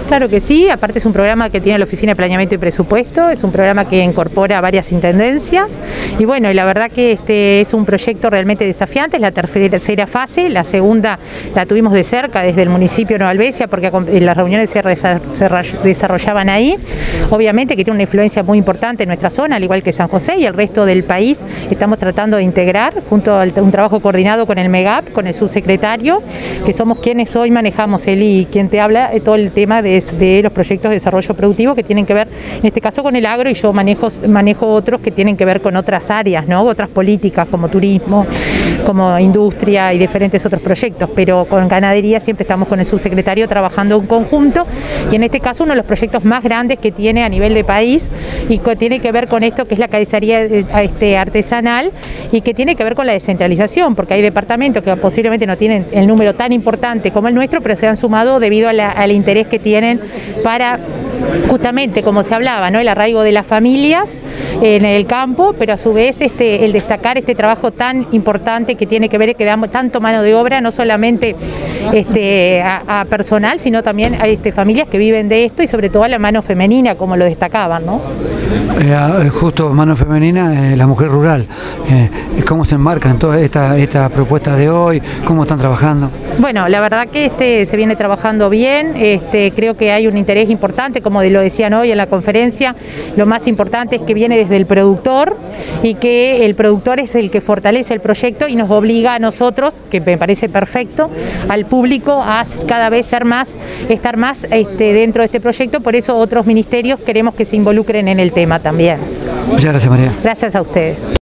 Claro que sí, aparte es un programa que tiene la Oficina de Planeamiento y Presupuesto, es un programa que incorpora varias intendencias y bueno, y la verdad que este es un proyecto realmente desafiante, es la tercera fase, la segunda la tuvimos de cerca desde el municipio de Nueva Albesia porque las reuniones se desarrollaban ahí, obviamente que tiene una influencia muy importante en nuestra zona, al igual que San José y el resto del país, estamos tratando de integrar junto a un trabajo coordinado con el MEGAP, con el subsecretario, que somos quienes hoy manejamos, él y quien te habla, todo el tema de los proyectos de desarrollo productivo que tienen que ver, en este caso con el agro, y yo manejo otros que tienen que ver con otras áreas, ¿no? Otras políticas como turismo, como industria y diferentes otros proyectos, pero con ganadería siempre estamos con el subsecretario trabajando en conjunto y en este caso uno de los proyectos más grandes que tiene a nivel de país y que tiene que ver con esto que es la cabezaría artesanal y que tiene que ver con la descentralización, porque hay departamentos que posiblemente no tienen el número tan importante como el nuestro, pero se han sumado debido al interés que tienen para justamente, como se hablaba, ¿no? El arraigo de las familias en el campo, pero a su vez el destacar este trabajo tan importante que tiene que ver que damos tanto mano de obra, no solamente a personal, sino también a familias que viven de esto y sobre todo a la mano femenina, como lo destacaban, ¿no? Justo mano femenina, la mujer rural, ¿cómo se enmarca en toda esta propuesta de hoy? ¿Cómo están trabajando? Bueno, la verdad que se viene trabajando bien, creo que hay un interés importante, como lo decían hoy en la conferencia, lo más importante es que viene desde el productor y que el productor es el que fortalece el proyecto y nos obliga a nosotros, que me parece perfecto, al público a cada vez estar más dentro de este proyecto, por eso otros ministerios queremos que se involucren en el tema también. Muchas gracias, María. Gracias a ustedes.